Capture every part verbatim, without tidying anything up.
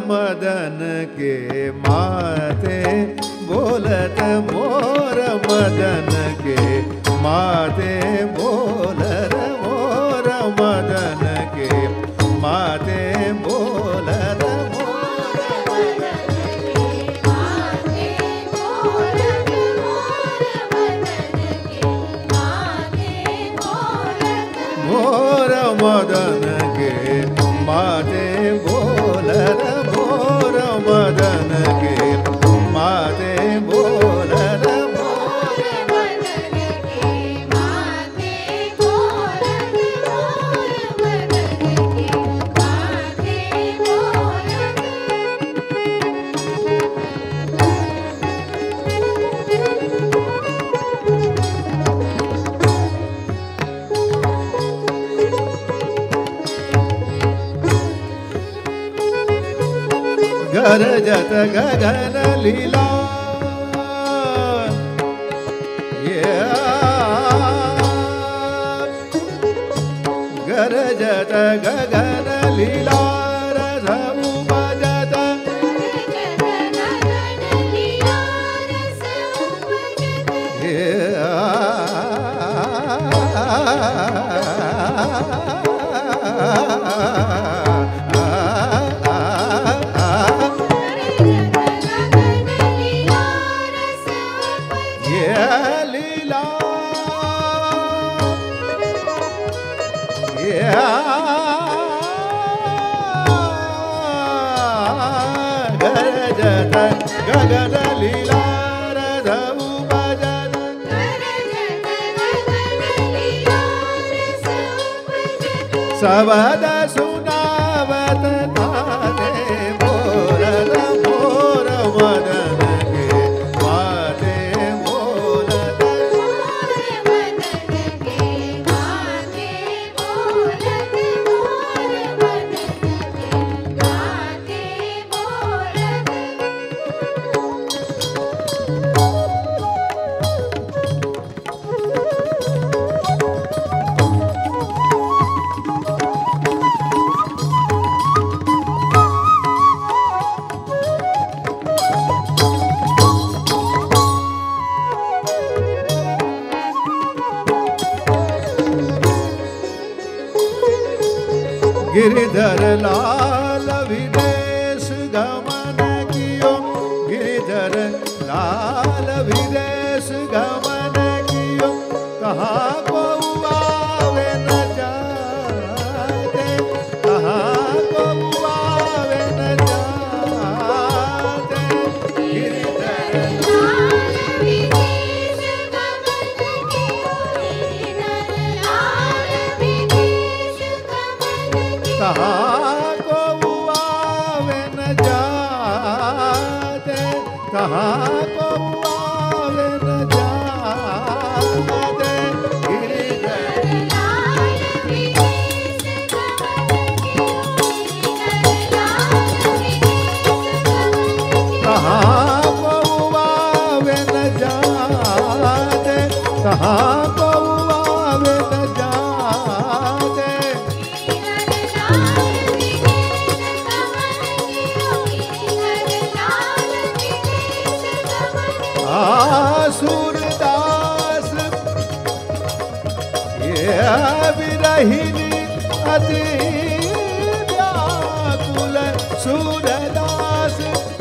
मदन के माथे बोलत मोर मदन के माथे बोलत मोर मदन के माथे बोलत मोर मदन के माथे बोलत मोर मदन के माथे बोलत मोर मदन के माथे बोलत मोर मदन के माथे बोलत। गरजत गगन लीला गरजत गगन लीला रसमु बजत गगन लीला रसमु बजत सबद सुनावत ताने बोलत मोर मदन के माथे बोलत मोर मदन के माथे बोलत मोर मदन के माथे बोलत। गिरिधर लाल विदेश गमन कियो गिरिधर लाल विदेश गमन कियो कहाँ को आवे न जाते कहाँ को आवे न जाते गिरिधर लाल विदेश गमन कियो गिरिधर लाल विदेश कहाँ को आवे न जाते कहाँ को आवे न जाते गिरिधर लाल विदेश कहाँ को आवे न जाते कहाँ को आवे न जाते सूरदास ये विरहिनी अति व्याकुल सूरदास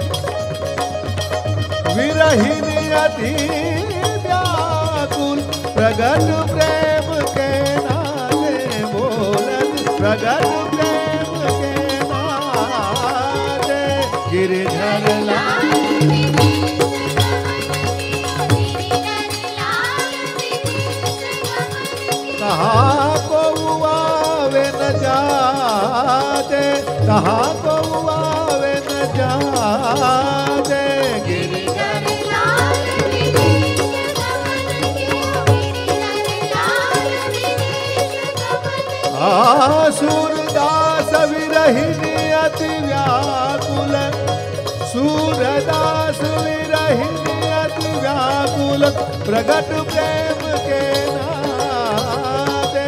विरहिनी अति व्याकुल प्रगट प्रेम के नाते बोलत प्रगट प्रेम के नाते गिरिधर लाल कहाँ को आवे न जाते कहाँ को आवे न जाते गिरिधर लाल विदेश गमन कियो गिरिधर लाल विदेश गमन सूरदास विरहिनी अति व्याकुल सूरदास विरहिनी अति व्याकुल प्रगट प्रेम के नाते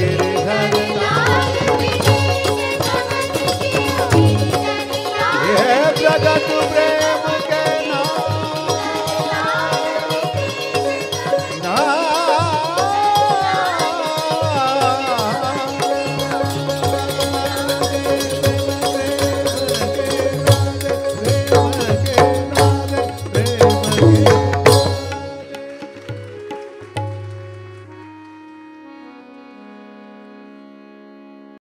गिरिधर लाल विदेश गमन कियो गिरिधर लाल જગત